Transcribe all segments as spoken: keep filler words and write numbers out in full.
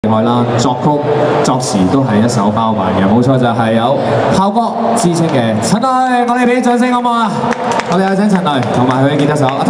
厲害啦，作曲作詞都係一手包辦嘅，冇錯就係有炮哥之稱嘅陳蕾，我哋俾掌聲好唔好啊？我哋有請陳蕾同埋佢嘅吉他手阿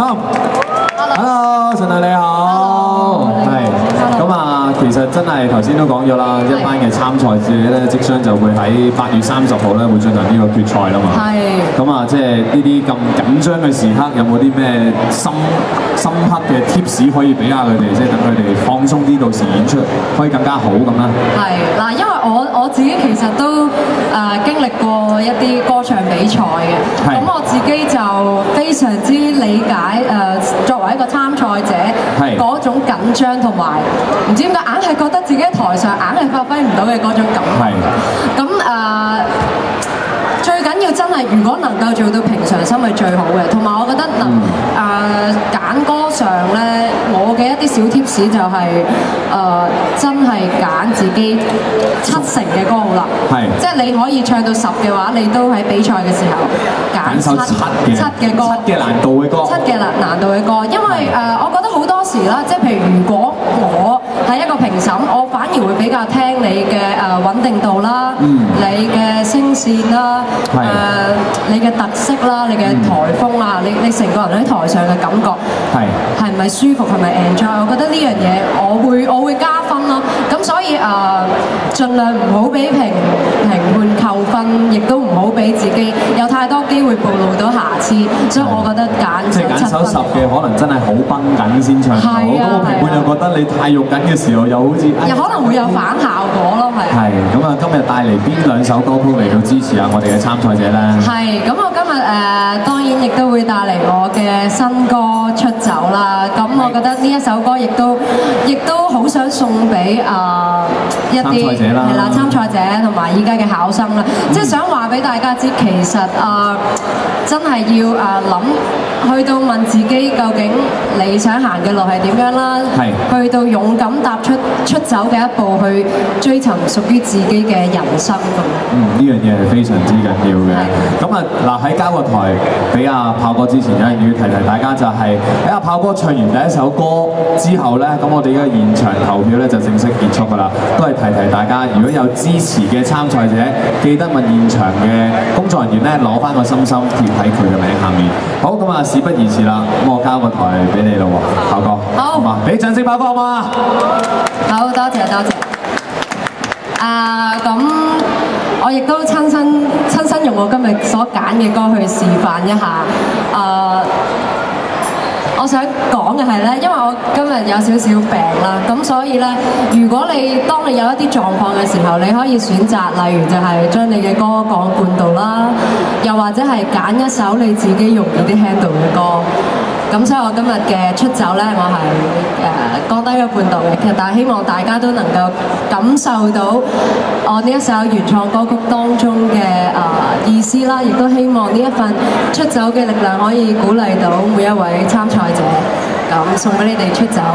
Tom。Hello， 陳蕾你好，係。咁啊，其實真係頭先都講咗啦，一班嘅參賽者咧，即將就會喺八月三十號咧會進行呢個決賽啦嘛。係。咁啊，即係呢啲咁緊張嘅時刻，有冇啲咩深深刻嘅 tips 可以俾下佢哋，即係等佢哋放鬆啲，到時演出可以更加好咁啦？ 係嗱，因為我我自己其實都誒、呃、經歷過一啲歌唱比賽嘅，咁我自己就非常之理解誒、呃、作為一個參賽者嗰種緊張同埋唔知點解硬係覺得自己喺台上硬係發揮唔到嘅嗰種感覺。咁誒、呃、最緊要真係如果能夠做到平常心係最好嘅，同埋我覺得能誒揀歌上咧，我嘅一啲小 tips 就係、是、誒、呃、真係揀自己七成嘅歌好啦，即係你可以唱到十嘅話，你都喺比賽嘅時候揀七嘅七嘅歌， 七嘅難度嘅歌， 七嘅難難度嘅歌，因為誒、呃、我覺得好多時啦，即係譬如如果我係一個評審，我反而會比較聽你嘅誒穩定度啦，嗯、你嘅聲線啦，誒、呃、你嘅特色啦，你嘅台風啊，嗯、你你成個人喺台上嘅感覺係係咪舒服，係咪 enjoy？ 我覺得呢樣嘢我會我會加分咯。咁所以誒、呃，盡量唔好俾評評判扣分，亦都唔好俾自己有太多機會暴露到瑕疵。所以我覺得揀即係揀首十嘅，可能真係好繃緊先唱到。咁個評判又覺得你太肉緊嘅時候，又好似又可能會有反效果咯，係。係咁啊！今日帶嚟邊兩首歌曲嚟到支持下我哋嘅參賽者咧？ 係咁，我今日誒、呃、當然亦都會帶嚟我嘅新歌出走啦。咁我覺得呢一首歌亦都亦都好想送俾啊、呃、一啲係啦參賽者同埋依家嘅考生啦，嗯、即係想話俾大家知，其實啊、呃、真係要啊諗、呃、去到問自己究竟你想行嘅路係點樣啦，去到勇敢踏出出走嘅一步，去追尋屬於自己嘅人生咁。 嗯，呢樣嘢係非常之緊要嘅。咁啊嗱，喺交個台俾阿炮哥之前，有樣要提提大家就係喺阿炮哥唱完第一首歌之後咧，咁我哋嘅現場投票咧就正式結束㗎啦。都係提提大家，如果有支持嘅參賽者，記得問現場嘅工作人員咧攞翻個心心貼喺佢嘅名下面。好，咁啊事不宜遲啦，咁我交個台俾你啦喎，炮哥。好，好俾掌聲炮哥好嘛？ 好，多謝多謝。啊，咁我亦都親身親身用我今日所揀嘅歌去示範一下。啊，我想講嘅係咧，因為我今日有少少病啦，咁所以咧，如果你當你有一啲狀況嘅時候，你可以選擇，例如就係將你嘅歌講半度啦，又或者係揀一首你自己容易啲 handle 嘅歌。咁所以我今日嘅出走咧，我係誒、呃、降低咗半度嘅，其實但係希望大家都能夠感受到我呢一首原創歌曲當中嘅誒、呃、意思啦，亦都希望呢一份出走嘅力量可以鼓勵到每一位參賽者，咁送俾你哋出走。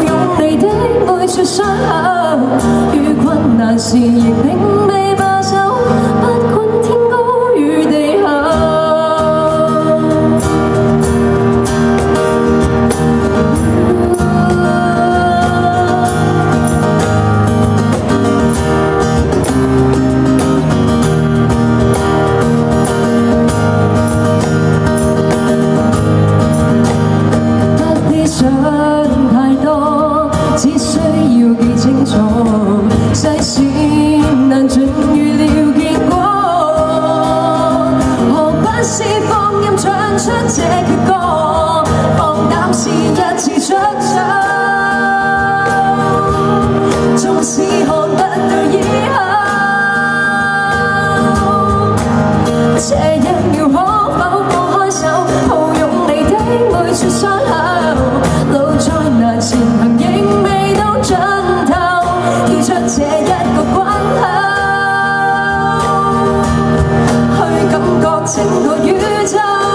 遇困難時亦並未罷手。 這一秒可否放開手，抱擁你的每處傷口，路再難前行仍未到盡頭，跳出這一個關口，去感覺整個宇宙。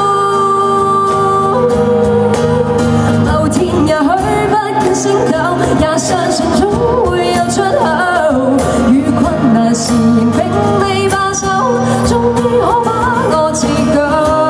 某天也許不見星斗，也相信總會有出口。遇困難時仍並未罷手，終於可把我自救。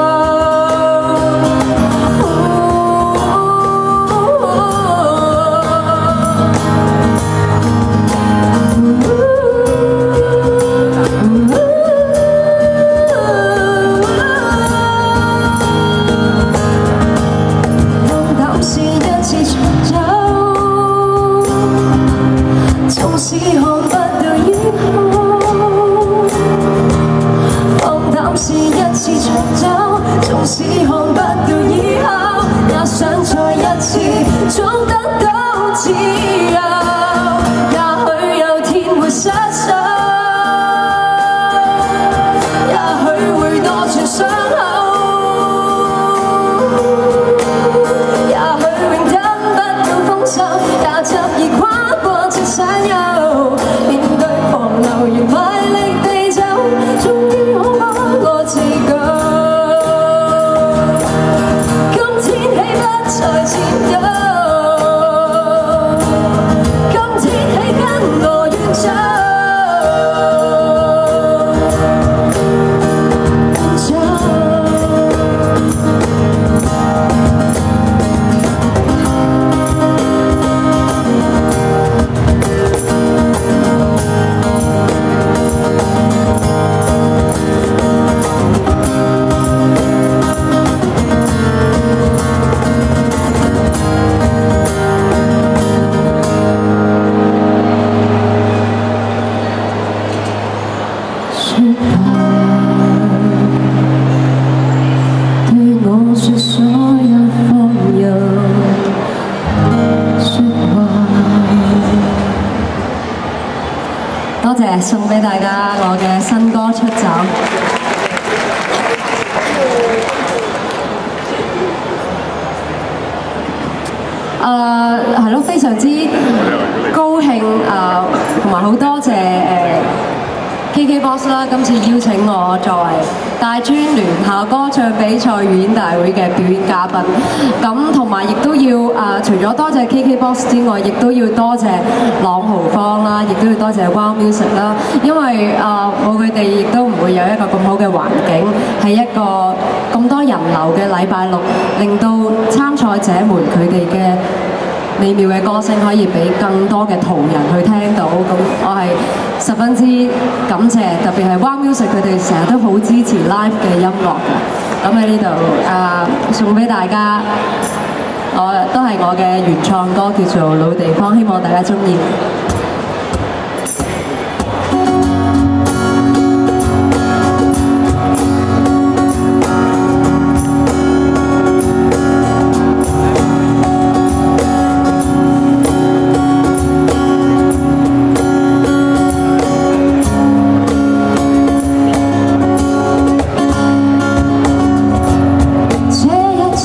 縱使看不到以後，放膽試一次長走。縱使看不到以後，也想再一次總得到自由。也許有天會失手，也許會多處傷口，也許永等不到豐收，也執意跨過這山丘，面對狂流如賣力地走，終於可把我自救。今天起不再戰鬥，今天起跟我遠走。多謝送俾大家我嘅新歌出走。誒係咯，非常之高興誒，同埋好多謝誒 K K Box 啦，今次邀請我作為大專聯校歌唱比賽預演大會嘅表演嘉賓。咁同埋亦都要誒、呃，除咗多謝 K K Box 之外，亦都要多謝朗豪坊啦，亦都要多謝 Wow Music 啦。因為誒冇佢哋，亦都唔會有一個咁好嘅環境，係一個咁多人流嘅禮拜六，令到參賽者們佢哋嘅美妙嘅歌聲可以俾更多嘅途人去聽到。咁我係十分之感謝，特別係 Wow Music 佢哋成日都好支持 live 嘅音樂嘅。咁喺呢度啊，送俾大家，我都係我嘅原創歌，叫做《老地方》，希望大家鍾意。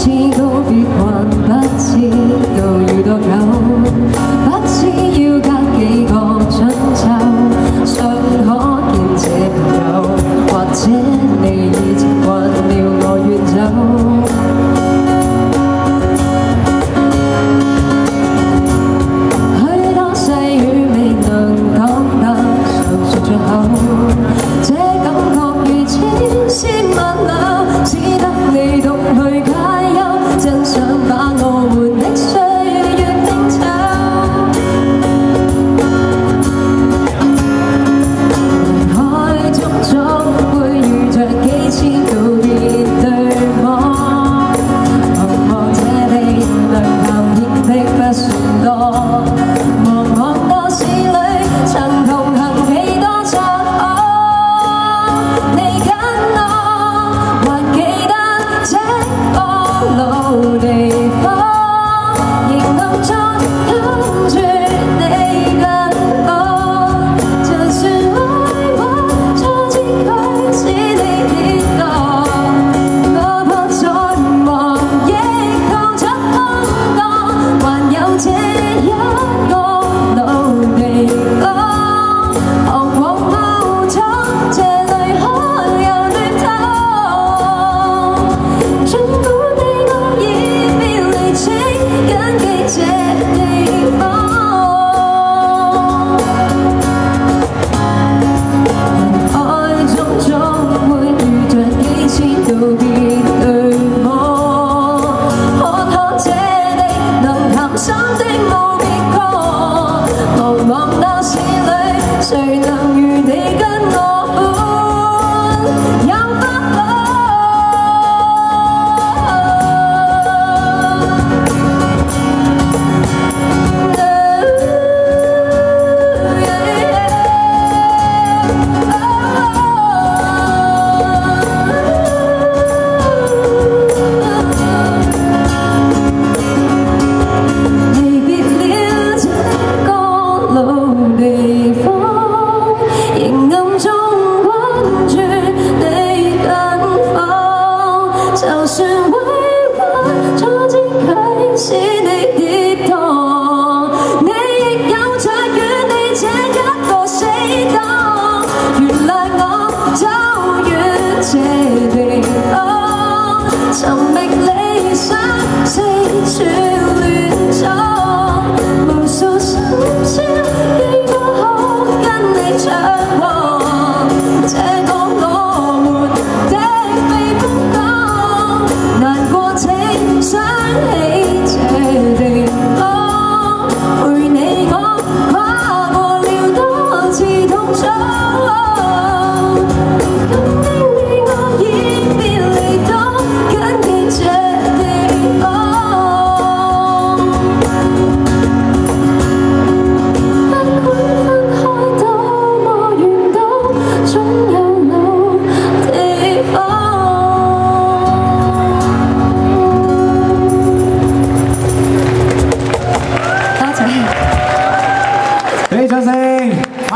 不知要隔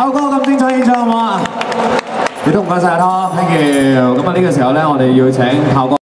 炮哥咁精彩演唱好唔好啊？亦都唔該晒阿湯 ，thank you。咁啊呢個時候咧，我哋要請炮哥。